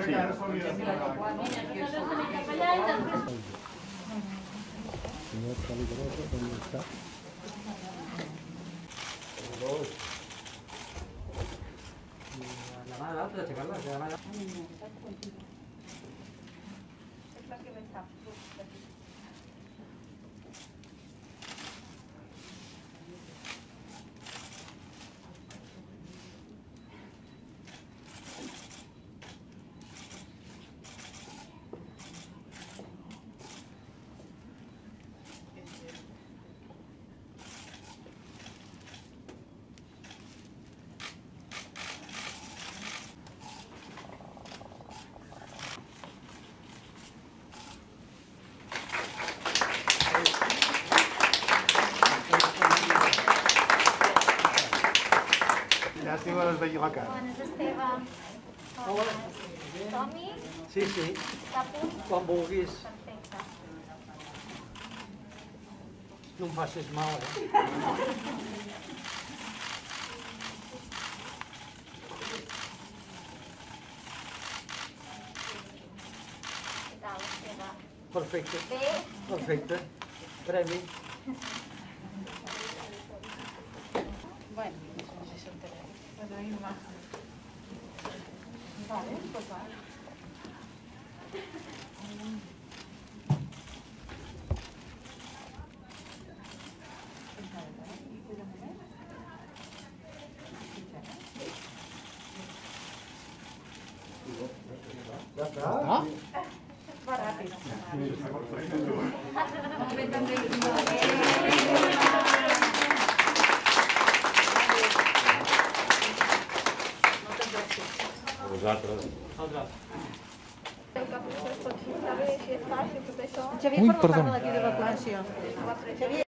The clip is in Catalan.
Señor Caligroso, ¿dónde está? La mano de la otra, checarla, la mano. Llàstima les veia la cara. Bones, Esteve. Hola. Som-hi? Sí, sí, Està a punt? quan vulguis. Perfecte. No em facis mal, Què tal, Esteve? Perfecte, Bé? perfecte. Premi. Bueno, no sé si s'enteneu. Vale, pues va. Ja està? Va ràpid. Vosaltres. El que potser es pot fer bé, si és fàcil, tot això. Xavier Ui, forma part perdona. de l'equip de vacunació. Xavier.